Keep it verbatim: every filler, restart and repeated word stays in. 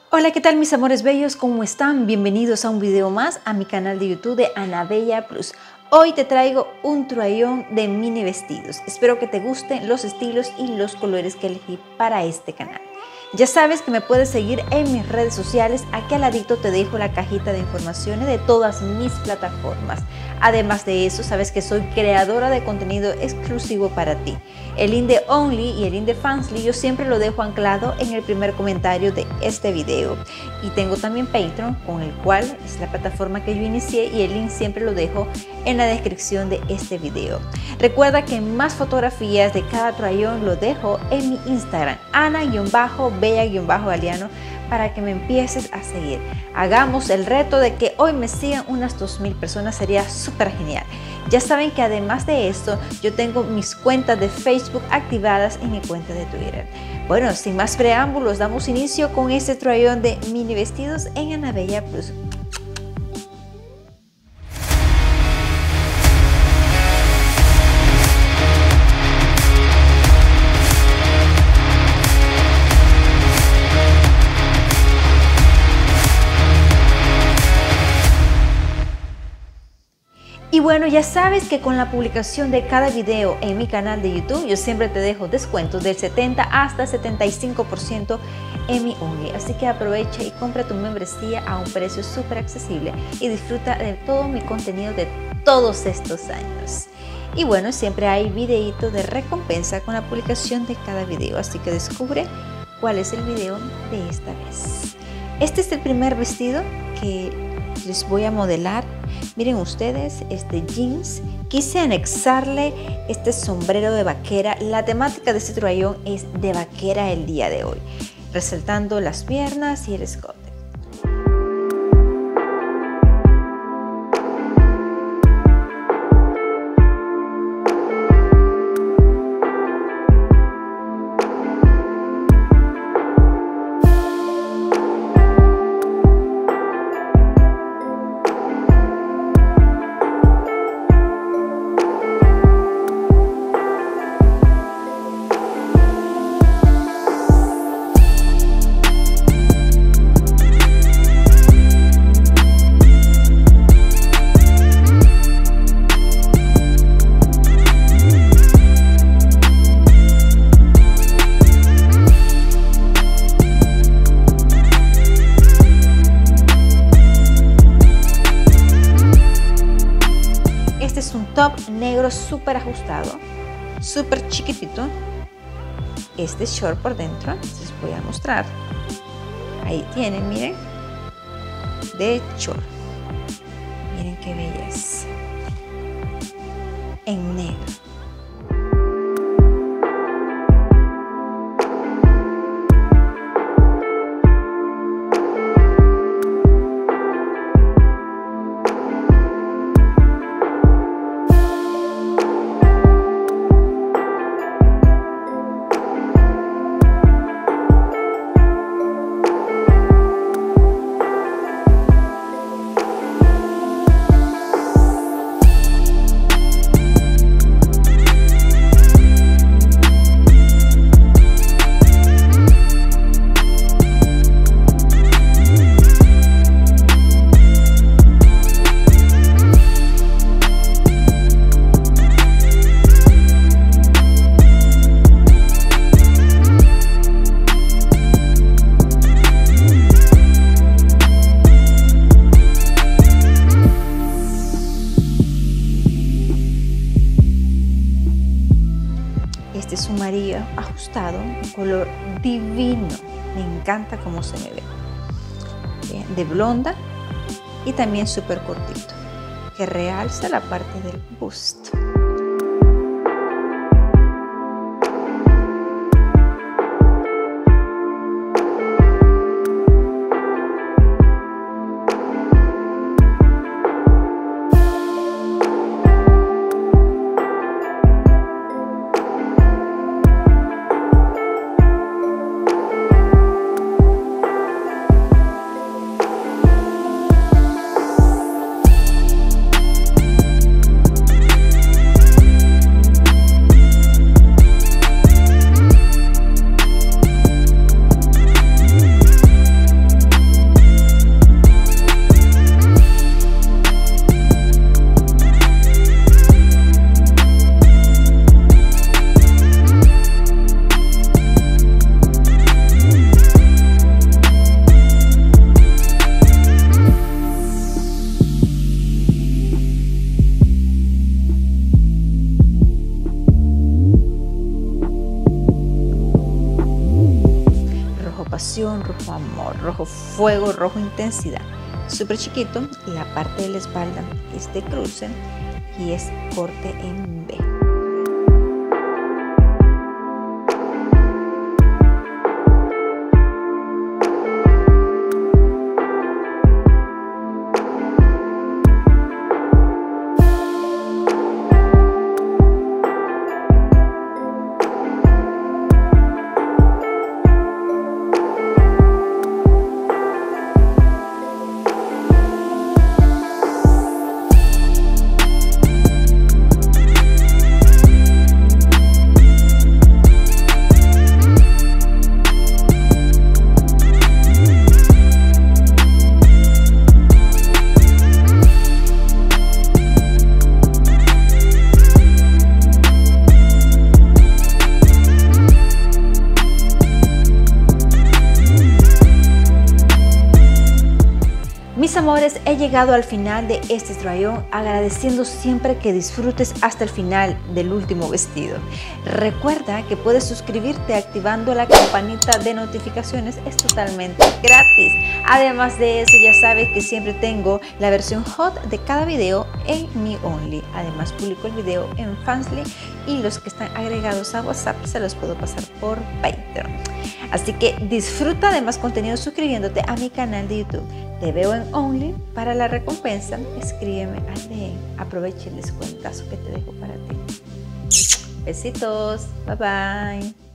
Hola, ¿qué tal mis amores bellos? ¿Cómo están? Bienvenidos a un video más a mi canal de YouTube de Ana Bella Plus. Hoy te traigo un toallón de mini vestidos. Espero que te gusten los estilos y los colores que elegí para este canal. Ya sabes que me puedes seguir en mis redes sociales. Aquí al ladito te dejo la cajita de informaciones de todas mis plataformas. Además de eso, sabes que soy creadora de contenido exclusivo para ti. El link de Only y el link de Fansly yo siempre lo dejo anclado en el primer comentario de este video. Y tengo también Patreon, con el cual es la plataforma que yo inicié, y el link siempre lo dejo en la descripción de este video. Recuerda que más fotografías de cada toallón lo dejo en mi Instagram, Ana-Bella-Galeano, para que me empieces a seguir. Hagamos el reto de que hoy me sigan unas dos mil personas, sería súper genial. Ya saben que además de esto, yo tengo mis cuentas de Facebook activadas y mi cuenta de Twitter. Bueno, sin más preámbulos, damos inicio con este toallón de mini vestidos en Ana Bella Plus. Y bueno, ya sabes que con la publicación de cada video en mi canal de YouTube, yo siempre te dejo descuentos del setenta hasta setenta y cinco por ciento en mi Only. Así que aprovecha y compra tu membresía a un precio súper accesible y disfruta de todo mi contenido de todos estos años. Y bueno, siempre hay videíto de recompensa con la publicación de cada video, así que descubre cuál es el video de esta vez. Este es el primer vestido que les voy a modelar. Miren ustedes, este jeans, quise anexarle este sombrero de vaquera. La temática de este toallón es de vaquera el día de hoy, resaltando las piernas y el escote. Este es un top negro súper ajustado, súper chiquitito. Este es short por dentro, les voy a mostrar. Ahí tienen, miren, de short. Miren qué belleza. En negro. Este es un amarillo ajustado, un color divino. Me encanta cómo se me ve. Bien, de blonda y también súper cortito, que realza la parte del busto. con rojo amor, rojo fuego, rojo intensidad. Súper chiquito, la parte de la espalda es de cruce y es corte en B. Mis amores, he llegado al final de este try-on, agradeciendo siempre que disfrutes hasta el final del último vestido. Recuerda que puedes suscribirte activando la campanita de notificaciones, es totalmente gratis. Además de eso, ya sabes que siempre tengo la versión hot de cada video en mi Only. Además, publico el video en Fansly y los que están agregados a WhatsApp se los puedo pasar por Patreon. Así que disfruta de más contenido suscribiéndote a mi canal de YouTube. Te veo en Only. Para la recompensa, escríbeme al D M. Aprovecha el descuentazo que te dejo para ti. Besitos. Bye bye.